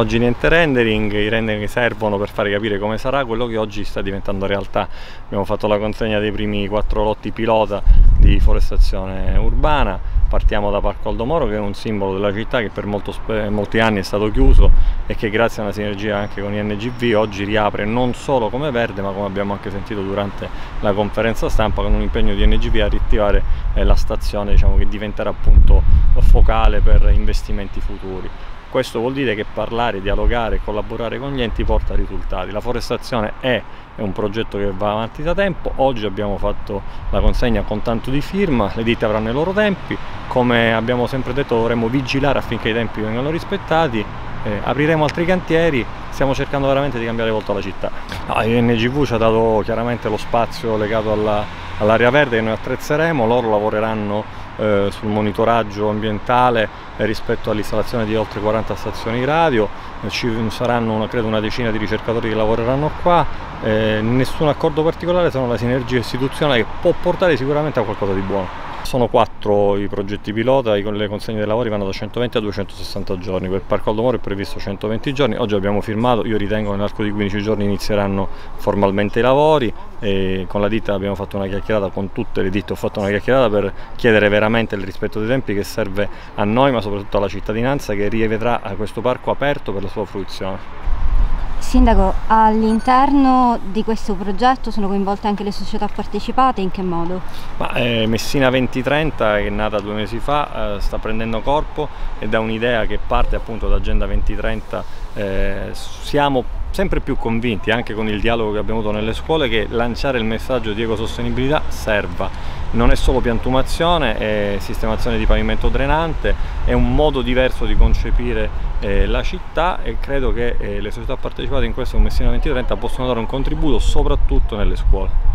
Oggi niente rendering, i rendering servono per fare capire come sarà quello che oggi sta diventando realtà. Abbiamo fatto la consegna dei primi 4 lotti pilota di forestazione urbana, partiamo da Parco Aldomoro, che è un simbolo della città che per molti anni è stato chiuso e che grazie a una sinergia anche con INGV oggi riapre non solo come verde, ma come abbiamo anche sentito durante la conferenza stampa, con un impegno di INGV a riattivare la stazione, diciamo, che diventerà appunto focale per investimenti futuri. Questo vuol dire che parlare, dialogare e collaborare con gli enti porta risultati. La forestazione è un progetto che va avanti da tempo. Oggi abbiamo fatto la consegna con tanto di firma, le ditte avranno i loro tempi, come abbiamo sempre detto dovremo vigilare affinché i tempi vengano rispettati. Apriremo altri cantieri, stiamo cercando veramente di cambiare volto la città. INGV ci ha dato chiaramente lo spazio legato all'area verde che noi attrezzeremo, loro lavoreranno sul monitoraggio ambientale rispetto all'installazione di oltre 40 stazioni radio, ci saranno credo una decina di ricercatori che lavoreranno qua, nessun accordo particolare se non la sinergia istituzionale che può portare sicuramente a qualcosa di buono. Sono 4 i progetti pilota, le consegne dei lavori vanno da 120 a 260 giorni, per Parco Aldomoro è previsto 120 giorni, oggi abbiamo firmato, io ritengo che nell'arco di 15 giorni inizieranno formalmente i lavori e con la ditta abbiamo fatto una chiacchierata, con tutte le ditte ho fatto una chiacchierata per chiedere veramente il rispetto dei tempi che serve a noi ma soprattutto alla cittadinanza che rivedrà questo parco aperto per la sua fruizione. Sindaco, all'interno di questo progetto sono coinvolte anche le società partecipate, in che modo? Messina 2030, che è nata 2 mesi fa, sta prendendo corpo e da un'idea che parte appunto da Agenda 2030 siamo sempre più convinti, anche con il dialogo che abbiamo avuto nelle scuole, che lanciare il messaggio di ecosostenibilità serva. Non è solo piantumazione, è sistemazione di pavimento drenante, è un modo diverso di concepire la città e credo che le società partecipate in questo con Messina 2030 possono dare un contributo soprattutto nelle scuole.